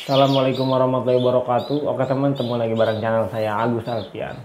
Assalamualaikum warahmatullahi wabarakatuh. Oke teman, ketemu lagi bareng channel saya Agus Alfian.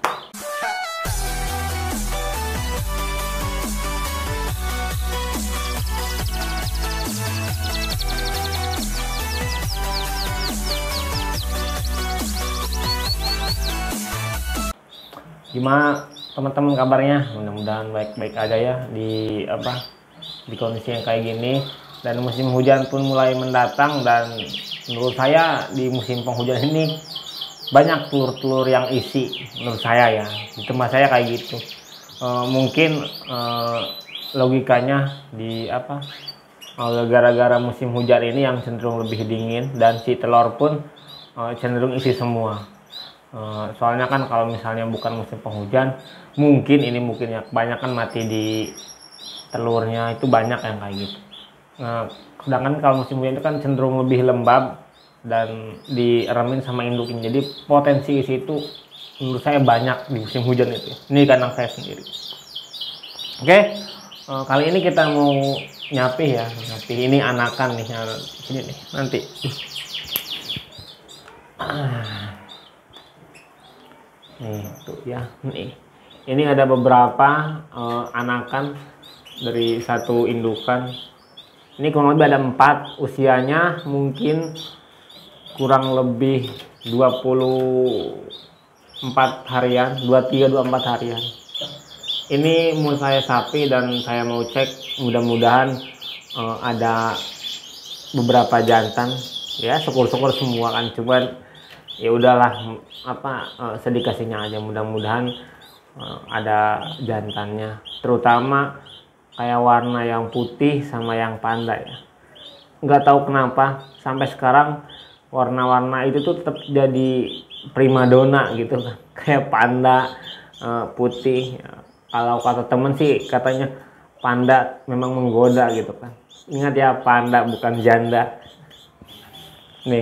Gimana teman-teman kabarnya? Mudah-mudahan baik-baik aja ya di kondisi yang kayak gini. Dan musim hujan pun mulai mendatang, dan menurut saya di musim penghujan ini banyak telur-telur yang isi, menurut saya ya. Di tempat saya kayak gitu. Mungkin logikanya di gara-gara musim hujan ini yang cenderung lebih dingin, dan si telur pun cenderung isi semua. Soalnya kan kalau misalnya bukan musim penghujan, mungkin ya kebanyakan mati di telurnya, itu banyak yang kayak gitu. Nah, sedangkan kalau musim hujan itu kan cenderung lebih lembab dan diremin sama indukin, jadi potensi isi itu menurut saya banyak di musim hujan itu. Ini kandang saya sendiri. Oke, kali ini kita mau nyapih ya, ini anakan nih, sini nih nanti. Nih tuh ya, nih ini ada beberapa anakan dari satu indukan. Ini kurang lebih ada 4, usianya mungkin kurang lebih 24 harian, 23-24 harian. Ini mau saya sapi dan saya mau cek, mudah-mudahan ada beberapa jantan ya, syukur-syukur semua kan, cuman ya udahlah sedikasinya aja, mudah-mudahan ada jantannya, terutama kayak warna yang putih sama yang panda ya. Nggak tahu kenapa sampai sekarang warna-warna itu tuh tetap jadi primadona gitu kan, kayak panda, putih. Kalau kata temen sih katanya panda memang menggoda gitu kan. Ingat ya, panda bukan janda. Nih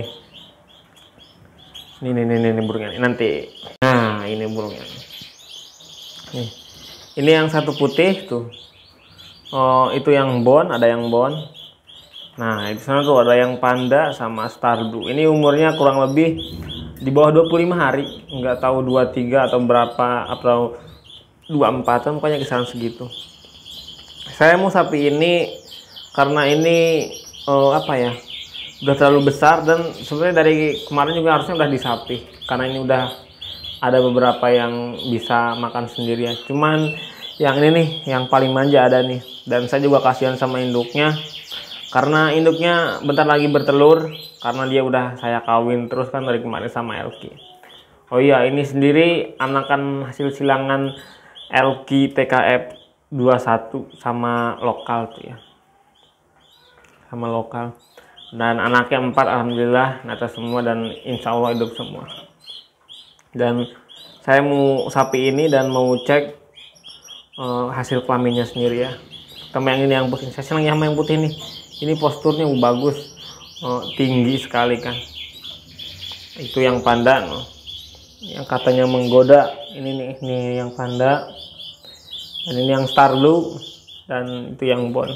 burungnya nanti. Nah ini burungnya nih. Ini yang satu putih tuh. Oh, itu yang bon, ada yang bon. Nah, di sana tuh ada yang panda sama star blue. Ini umurnya kurang lebih di bawah 25 hari. Nggak tahu 23 atau berapa, atau 24-an, pokoknya kisaran segitu. Saya mau sapi ini karena ini udah terlalu besar, dan sebenarnya dari kemarin juga harusnya udah disapi. Karena ini udah ada beberapa yang bisa makan sendiri ya. Cuman yang ini nih, yang paling manja ada nih. Dan saya juga kasihan sama induknya, karena induknya bentar lagi bertelur, karena dia udah saya kawin terus kan dari kemarin sama Elki. Oh iya, ini sendiri anakan hasil silangan Elki TKF 21 sama lokal tuh ya. Sama lokal. Dan anaknya 4 alhamdulillah netes semua, dan insya Allah hidup semua. Dan saya mau sapi ini dan mau cek hasil kelaminnya sendiri ya. Sama yang ini yang putih, saya senang sama yang putih nih. Ini posturnya bagus, tinggi sekali kan. Itu yang panda, yang katanya menggoda. Ini nih yang panda, dan ini yang star blue, dan itu yang bon.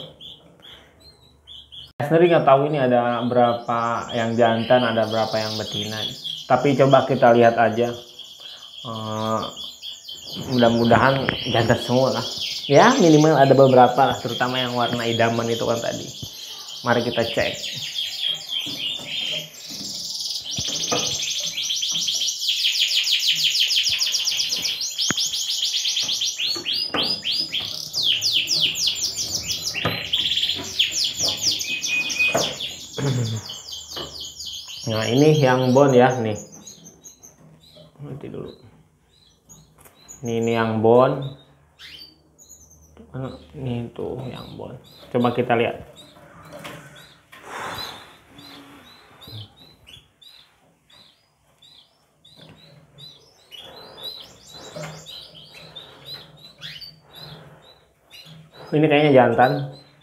Saya sendiri nggak tahu ini ada berapa yang jantan, ada berapa yang betina. Tapi coba kita lihat aja. Mudah-mudahan jantan semua lah ya, minimal ada beberapa lah, terutama yang warna idaman itu kan tadi. Mari kita cek. Nah ini yang bon ya, nih nanti dulu. Ini yang bon. Ini tuh yang bon. Coba kita lihat. Ini kayaknya jantan.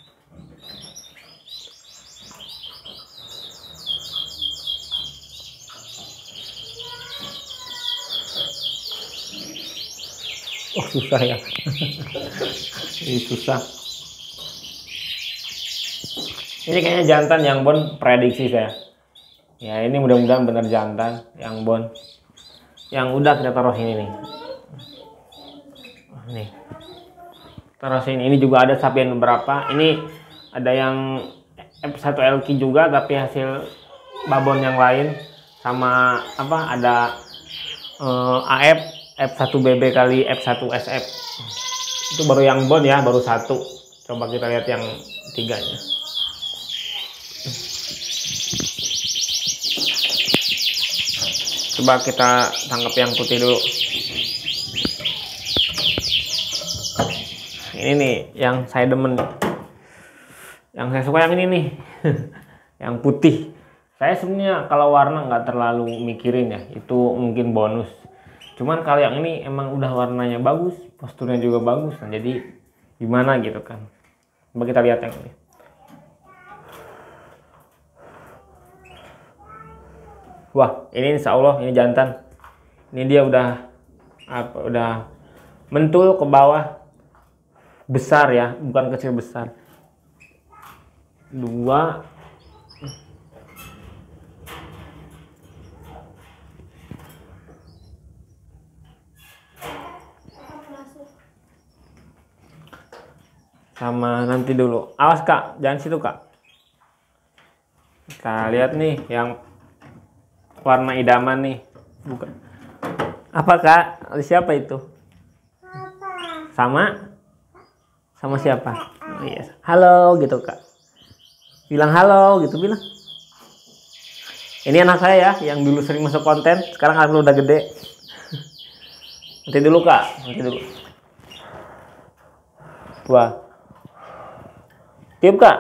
Oh susah ya. Ini susah. Ini kayaknya jantan yang bon, prediksi saya. Ya ini mudah-mudahan bener jantan yang bon. Yang udah kita taruh sini nih. Nih. Taruh sini. Ini juga ada sapian beberapa. Ini ada yang F1 LQ juga tapi hasil babon yang lain, sama apa ada AF F1BB kali F1 SF. Itu baru yang bon ya, baru satu. Coba kita lihat yang tiganya. Coba kita tangkap yang putih dulu. Ini nih yang saya demen, yang saya suka yang ini nih. Yang putih. Saya sebenarnya kalau warna nggak terlalu mikirin ya, itu mungkin bonus. Cuman kalau yang ini emang udah warnanya bagus, posturnya juga bagus, nah jadi gimana gitu kan. Coba kita lihat yang ini. Wah, ini insya Allah ini jantan. Ini dia udah mentul ke bawah, besar ya, bukan kecil, besar. Dua. Sama nanti dulu. Awas Kak, jangan situ Kak. Kita lihat nih yang warna idaman nih. Bukan. Apa Kak? Siapa itu? Sama siapa? Oh, iya. Halo gitu Kak. Bilang halo gitu, bilang. Ini anak saya ya, yang dulu sering masuk konten, sekarang kan udah gede. Nanti dulu Kak, nanti dulu. Wah. Tiup Kak.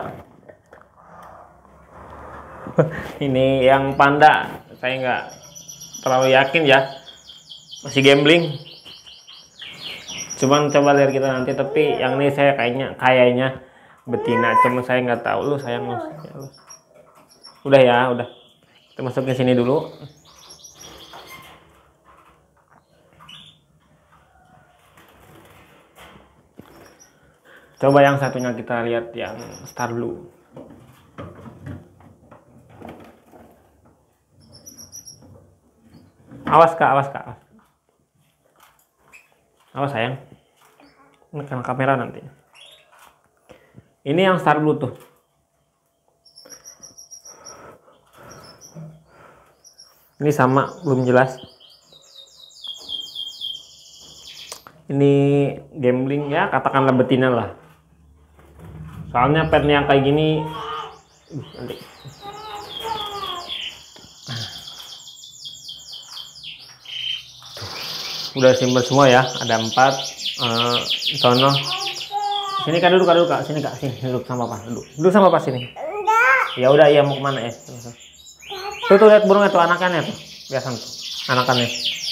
Ini yang panda, saya nggak terlalu yakin ya, masih gambling. Cuman coba lihat kita nanti, tapi yang ini saya kayaknya betina, cuma saya nggak tahu. Lu sayang lu. Udah ya, udah. Kita masukin sini dulu. Coba yang satunya kita lihat yang Star Blue. Awas Kak, awas Kak. Awas sayang. Ini kan kamera nanti. Ini yang Star Blue tuh. Ini sama, belum jelas. Ini gambling ya, katakanlah betina lah. Soalnya pet yang kayak gini nanti. Udah simpel semua ya, ada 4. Sono sini Kak, duduk Kak, sini Kak, sini duduk sama Papa, duduk sama Papa sini. Ya udah, iya mau kemana ya? Tuh lihat burungnya tuh, anakannya tuh, biasa tuh anakannya.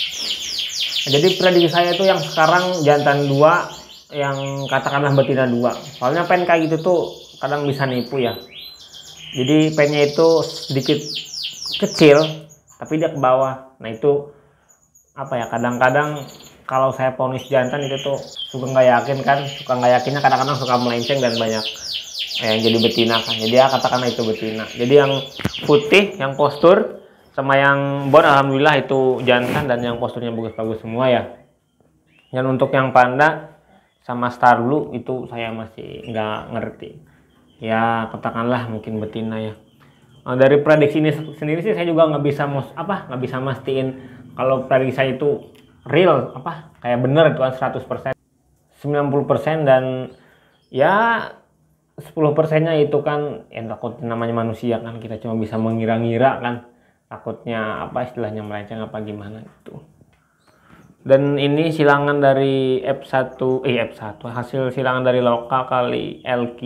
Jadi prediksi saya itu yang sekarang jantan 2, yang katakanlah betina 2. Soalnya pen kayak gitu tuh kadang bisa nipu ya. Jadi pennya itu sedikit kecil tapi dia ke bawah. Nah itu apa ya, kadang-kadang kalau saya ponis jantan itu tuh suka nggak yakin kan, suka nggak yakinnya kadang-kadang suka melenceng dan banyak yang jadi betina kan. Jadi ya katakanlah itu betina. Jadi yang putih, yang postur sama yang bon alhamdulillah itu jantan dan yang posturnya bagus-bagus semua ya. Dan untuk yang panda sama Star Blue itu saya masih nggak ngerti. Ya katakanlah mungkin betina ya. Dari prediksi ini sendiri sih saya juga nggak bisa mastiin kalau prediksi saya itu real kayak bener itu 100%, 90%, dan ya 10%-nya itu kan yang takut, namanya manusia kan, kita cuma bisa mengira-ngira kan, takutnya istilahnya melenceng apa gimana itu. Dan ini silangan dari F1 hasil silangan dari lokal kali LQ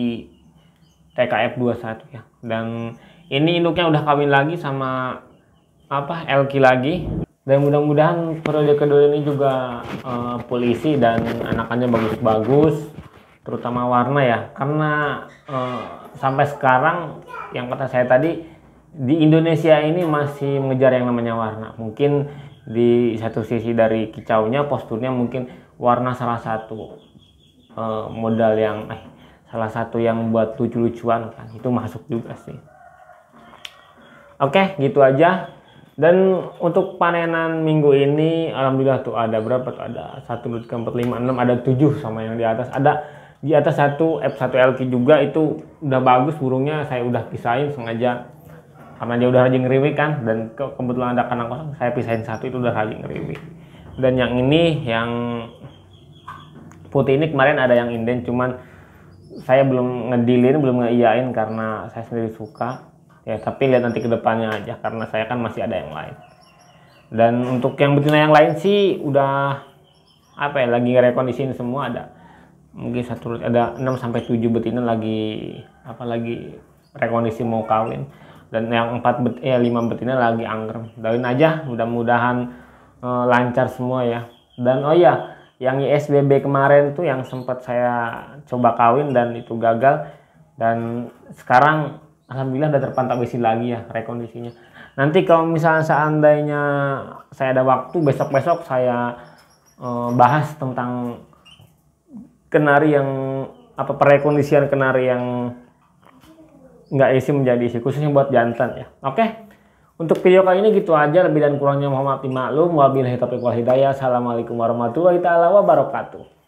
TKF21 ya. Dan ini induknya udah kawin lagi sama LQ lagi. Dan mudah-mudahan periode kedua ini juga polisi dan anakannya bagus-bagus, terutama warna ya, karena sampai sekarang yang kata saya tadi, di Indonesia ini masih mengejar yang namanya warna. Mungkin di satu sisi dari kicaunya, posturnya, mungkin warna salah satu modal yang salah satu yang buat lucu-lucuan kan, itu masuk juga sih. Oke, gitu aja. Dan untuk panenan minggu ini alhamdulillah tuh ada berapa tuh, ada 1 2 3 4 5 6, ada 7 sama yang di atas. Ada di atas satu F1 LQ juga, itu udah bagus burungnya, saya udah pisahin sengaja karena dia udah rajin ngeriwik kan, dan kebetulan ada kandang kosong, saya pisahin satu, itu udah rajin ngeriwik. Dan yang ini yang putih ini kemarin ada yang inden, cuman saya belum ngedilin, belum ngeiyain karena saya sendiri suka ya, tapi lihat nanti kedepannya aja karena saya kan masih ada yang lain. Dan untuk yang betina yang lain sih udah apa ya, lagi rekondisiin semua, ada mungkin ada 6 sampai 7 betina lagi lagi rekondisi mau kawin, dan yang 5 betina lagi anggrem. Doain aja mudah-mudahan lancar semua ya. Dan oh ya, yang ISBB kemarin tuh yang sempat saya coba kawin dan itu gagal, dan sekarang alhamdulillah udah terpantau besi lagi ya rekondisinya. Nanti kalau misalnya seandainya saya ada waktu, besok-besok saya bahas tentang kenari yang perekondisian kenari yang nggak isi menjadi isi, khususnya buat jantan ya. Oke, untuk video kali ini gitu aja, lebih dan kurangnya mohon maaf dimaklum. Wabillahi taufiq wal hidayah. Assalamualaikum warahmatullahi taala wabarakatuh.